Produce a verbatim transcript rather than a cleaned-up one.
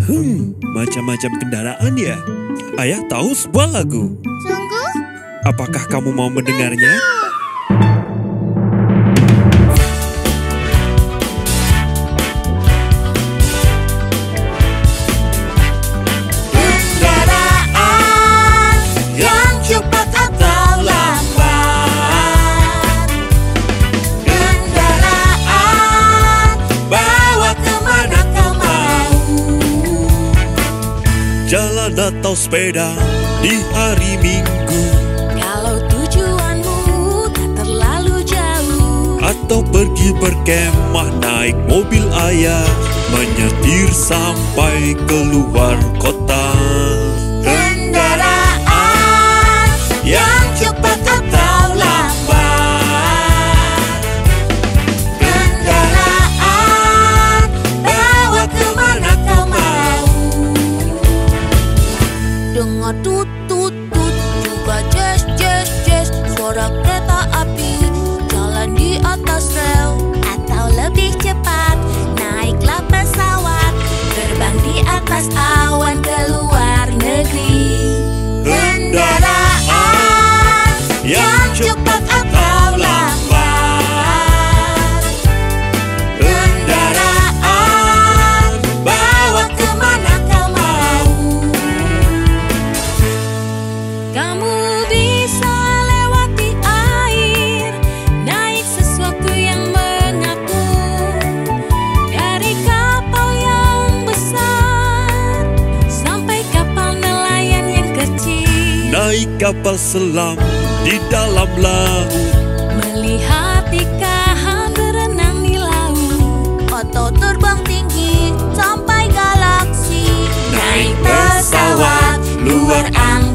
Hmm, macam-macam kendaraan ya. Ayah tahu sebuah lagu. Sungguh? Apakah kamu mau mendengarnya? Kendaraan yang cepat atau lambat, kendaraan bawa kemana kau mau. Jalan atau sepeda di hari Minggu, Kalau tujuanmu tak terlalu jauh, atau pergi berkemah naik mobil ayah, menyetir sampai keluar kota. kendaraan yang cepat atau lambat, kendaraan bawa kemana kau mau. Dengar tut tut tut, juga jes jes jes, suara kereta api jalan di atas rel. Atau lebih cepat, naiklah pesawat, terbang di atas awan ke luar negeri. Kendaraan yang cepat atau lambat, kendaraan bawa kemana kau mau. Kamu bisa lewati air, naik sesuatu yang mengapung, dari kapal yang besar sampai kapal nelayan yang kecil. Naik kapal selam di dalam laut, Melihat ikan berenang di laut, atau terbang tinggi sampai galaksi. Naik pesawat luar angkasa.